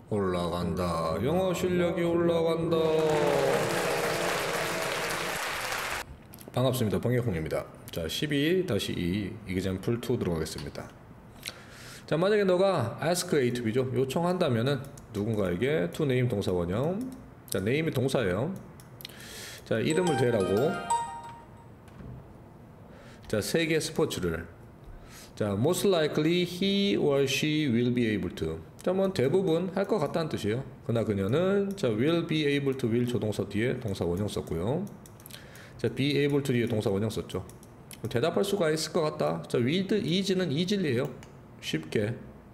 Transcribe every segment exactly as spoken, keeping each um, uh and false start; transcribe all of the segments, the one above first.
올라간다. 영어 실력이 올라간다. 반갑습니다. 번개콩입니다. 자, 십이 이 example 이 들어가겠습니다. 자, 만약에 너가 ask A to B죠. 요청한다면은 누군가에게 to name 동사 원형. 자, name이 동사예요. 자, 이름을 대라고. 자, 세 개 스포츠를. 자, most likely he or she will be able to. 자, 뭐 대부분 할 것 같다는 뜻이에요. 그나 그녀는 자, will be able to will 조동사 뒤에 동사 원형 썼고요. 자, be able to 뒤에 동사 원형 썼죠. 대답할 수가 있을 것 같다. 자, with is는 이질이에요. 쉽게.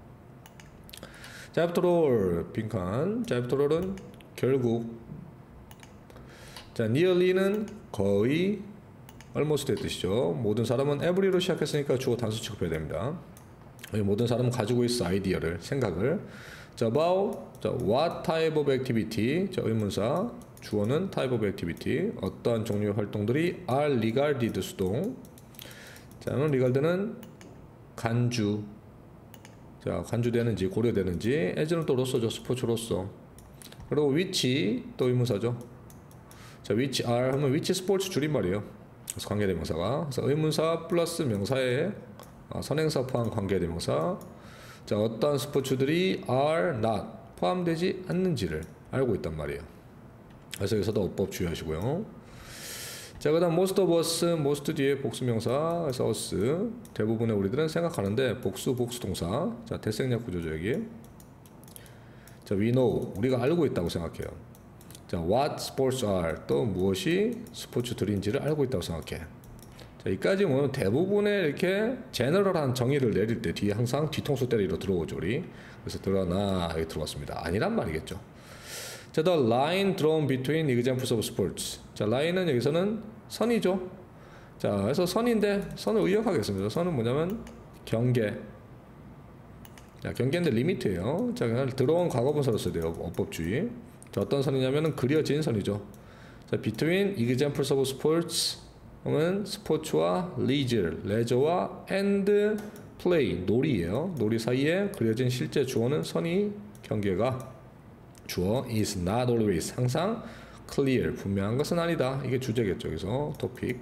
자, after all 빈칸. 자, after all은 결국. 자, nearly는 거의, almost의 뜻이죠. 모든 사람은 every로 시작했으니까 주어 단수 취급해야 됩니다. 모든 사람은 가지고 있어 아이디어를, 생각을. 자, about, 자, what type of activity, 자, 의문사, 주어는 type of activity, 어떠한 종류의 활동들이 are regarded 수동. 자, regard는 간주, 자, 간주되는지 고려되는지, as는 또 로서죠, 스포츠로서. 그리고 which 또 의문사죠. 자, which are 하면 which 스포츠 줄임말이에요. 그래서 관계대명사가. 그래서 의문사 플러스 명사에 어, 선행사 포함 관계대명사. 자, 어떤 스포츠들이 are not 포함되지 않는지를 알고 있단 말이에요. 그래서 여기서도 어법 주의하시고요. 자, 그 다음 most of us, most 뒤에 복수명사. 그래서 us 대부분의 우리들은 생각하는데 복수 복수 동사. 자, 대생략 구조죠 여기. 자, we know 우리가 알고 있다고 생각해요. 자, what sports are 또 무엇이 스포츠들인지를 알고 있다고 생각해. 자, 여기까지 보면 대부분의 이렇게 제너럴한 정의를 내릴 때 뒤에 항상 뒤통수 때리러 들어오죠 우리. 그래서 들어나 여기 들어왔습니다. 아니란 말이겠죠. 자, the line drawn between examples of sports. 자, line은 여기서는 선이죠. 자, 그래서 선인데 선을 의역하겠습니다. 선은 뭐냐면 경계. 자, 경계인데 리미트예요. 자, 그냥 들어온 과거분사로 써야 돼요. 어법주의. 자, 어떤 선이냐면은 그려진 선이죠. 자, between examples of sports 은 스포츠와 leisure, 레저와 and play, 놀이예요. 놀이 사이에 그려진 실제 주어는 선이 경계가 주어 is not always 항상 clear 분명한 것은 아니다. 이게 주제겠죠. 여기서 topic.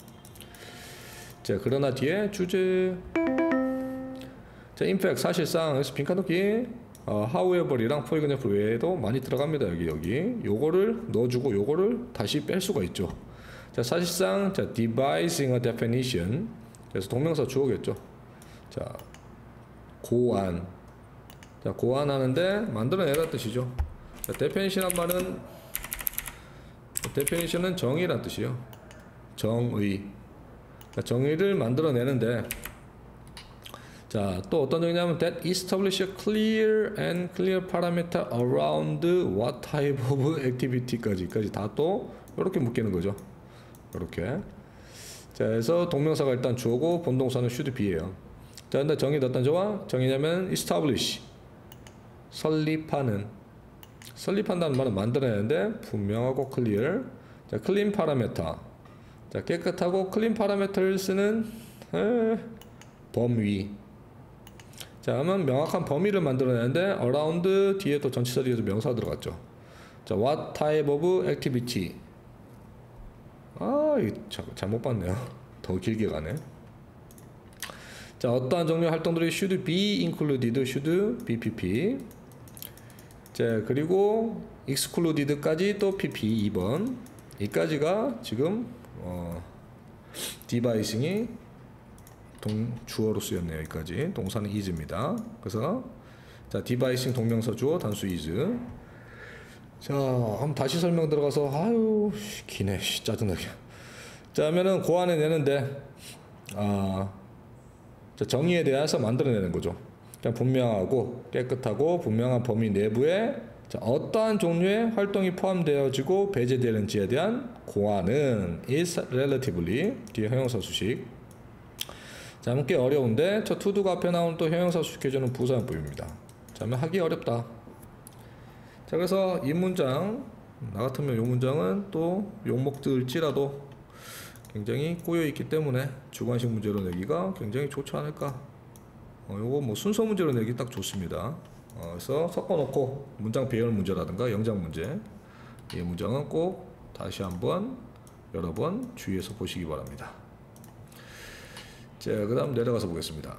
자, 그러나 뒤에 주제. 자, in fact 사실상 여기서 빈칸 넣기. 어, however이랑 for example 외에도 많이 들어갑니다. 여기 여기 요거를 넣어주고 요거를 다시 뺄 수가 있죠. 자, 사실상 자, devising a definition. 그래서 동명사 주어겠죠. 자, 고안. 자, 고안하는데 만들어내라 뜻이죠. 자, definition란 말은 definition은 정의란 뜻이에요. 정의. 자, 정의를 만들어내는데. 자, 또 어떤 정의냐면 that establish a clear and clear parameter around what type of activity까지까지 다 또 이렇게 묶이는 거죠. 이렇게. 자, 그래서 동명사가 일단 주어고 본동사는 should be예요. 자, 근데 정의 어떤 저와 정의냐면 establish 설립하는. 설립한다는 말은 만들어내는데 분명하고 clear. 자, clean parameter. 자, 깨끗하고 clean parameter를 쓰는 에, 범위. 자, 그러면 명확한 범위를 만들어내는데 around 뒤에 또 전치사리에서 명사가 들어갔죠. 자, what type of activity. 아, 이거 잘못 봤네요. 더 길게 가네. 자, 어떠한 종류의 활동들이 should be included, should be pp. 자, 그리고 excluded까지 또 pp 이 번. 이까지가 지금 어, devising이 동, 주어로 쓰였네요. 여기까지. 동사는 is입니다. 그래서 자, devising 동명사 주어 단수 is. 자, 한번 다시 설명 들어가서 아유 기네 짜증나게. 자, 하면은 고안해 내는데 아, 자, 정의에 대해서 만들어내는 거죠. 그냥 분명하고 깨끗하고 분명한 범위 내부에 자, 어떠한 종류의 활동이 포함되어지고 배제되는지에 대한 고안은 is relatively 뒤에 형용사 수식. 자, 꽤 어려운데 저 to도가 앞에 나오는 또 형용사 수식해주는 부사용법입니다. 자, 하면 하기 어렵다. 자, 그래서 이 문장 나 같으면 이 문장은 또 욕먹들지라도 굉장히 꼬여있기 때문에 주관식 문제로 내기가 굉장히 좋지 않을까. 어, 요거 뭐 순서 문제로 내기 딱 좋습니다. 어, 그래서 섞어놓고 문장 배열 문제라든가 영작 문제, 이 문장은 꼭 다시 한번 여러 번 주의해서 보시기 바랍니다. 자, 그 다음 내려가서 보겠습니다.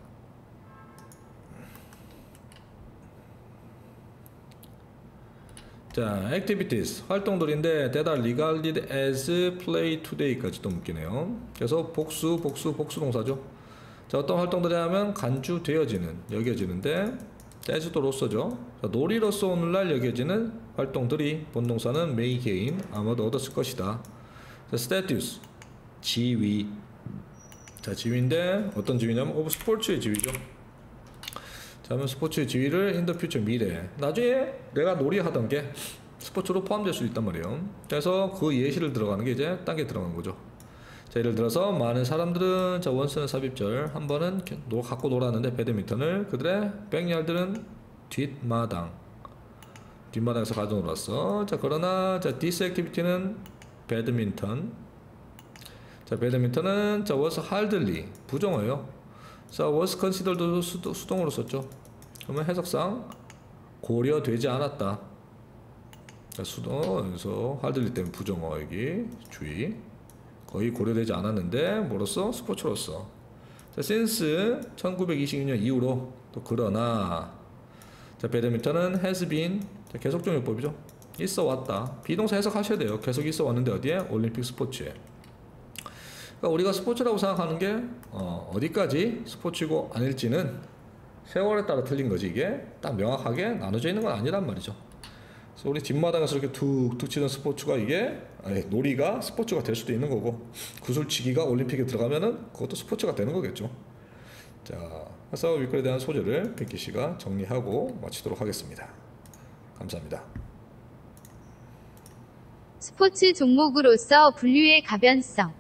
자, activities 활동들인데 that are regarded as play today까지 또 묶이네요. 그래서 복수, 복수, 복수 동사죠. 자, 어떤 활동들이 하면 간주되어지는, 여겨지는데 as로서죠. 놀이로서 오늘날 여겨지는 활동들이 본동사는 may gain, 아마도 얻었을 것이다. 자, status 지위. 자, 지위인데 어떤 지위냐면 오브 스포츠의 지위죠. 자, 그러면 스포츠의 지위를 in the future 미래, 나중에 내가 놀이하던 게 스포츠로 포함될 수 있단 말이에요. 그래서 그 예시를 들어가는 게 이제 딴 게 들어간 거죠. 자, 예를 들어서 많은 사람들은 자 원스는 삽입절 한 번은 노, 갖고 놀았는데 배드민턴을 그들의 백야드는 뒷마당 뒷마당에서 가져 놀았어. 자, 그러나 자 this activity는 배드민턴, 자 배드민턴은 자 was hardly 부정어예요. 자 was considered 수동, 수동으로 썼죠. 그러면 해석상 고려되지 않았다. 자, 수동 여기서 hardly 때문에 부정어, 여기 주의, 거의 고려되지 않았는데 뭐로써? 스포츠로서. 자, since 천구백이십이 년 이후로, 또 그러나 자 배드민턴은 has been, 자, 계속적 용법이죠. 있어 왔다. 비동사 해석하셔야 돼요. 계속 있어 왔는데 어디에? 올림픽 스포츠에. 그러니까 우리가 스포츠라고 생각하는 게 어, 어디까지 스포츠고 아닐지는 세월에 따라 틀린 거지, 이게 딱 명확하게 나눠져 있는 건 아니란 말이죠. 그래서 우리 뒷마당에서 이렇게 툭툭 치는 스포츠가 이게 아니, 놀이가 스포츠가 될 수도 있는 거고, 구슬치기가 올림픽에 들어가면은 그것도 스포츠가 되는 거겠죠. 자, 그래서 위클에 대한 소재를 백기 씨가 정리하고 마치도록 하겠습니다. 감사합니다. 스포츠 종목으로서 분류의 가변성